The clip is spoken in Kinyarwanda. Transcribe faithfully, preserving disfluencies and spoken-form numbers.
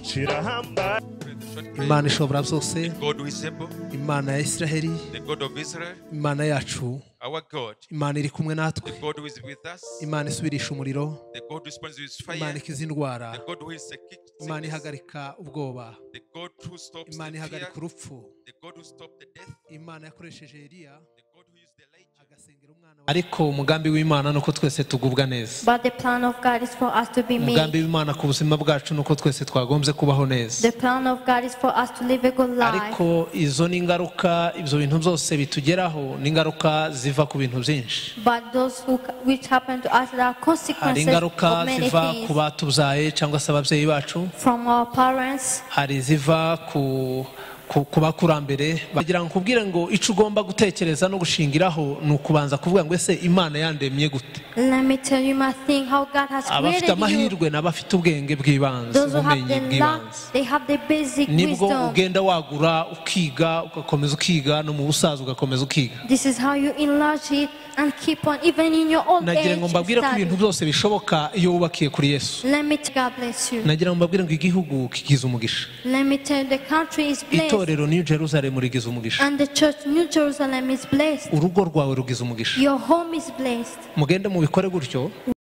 Imana ishobora byose, Imana ya Israheli, Imana yacu, Imana iri kumwe natwe, Imana isubirisha umuriro, Imana ikiza indwara, Imana ihagarika ubwoba, Imana ihagarika urupfu, Imana yakoresheje Eliya agasengera umwana. Ariko umugambi w'Imana nuko twese tugubwa neza. But the plan of God is for us to be made. Umugambi w'Imana ku buzima bwacu nuko twese twagombye kubaho neza. The plan of God is for us to live a good life. Ariko izo ni ingaruka, ibyo bintu byose bitugeraho ni ingaruka ziva ku bintu byinshi. But those who which happen to us are consequences of many ziva things. Ku batubyaye cyangwa se ababyeyi bacu. From our parents. Hari ziva ku kubakurambere bagira ngo kubwira ngo ico ugomba gutekereza no gushingiraho nukubanza kuvuga ngo ese Imana yandemye gute. Let me tell you my thing how God has created you. Abafite amahirwe n'abafite ubwenge bw'ibanze, ubumenyi bw'ibanze. They have the basic wisdom. Nibwo ugenda wagura ukiga ugakomeza ukiga no mu busaza ugakomeza ukiga. This is how you enlarge it and keep on even in your old age. Nagira ngo mbabwire ko ibintu byose bishoboka iyo wubakiye kuri Yesu. Let me God bless you. Nagira ngo mbabwire ngo igihugu kigize umugisha. Let me tell you the country is blessed. Itorero New Jerusalem rigize umugisha. And the church New Jerusalem is blessed. Urugo rwawe rugize umugisha. Your home is blessed. Mugende mu bikore gutyo.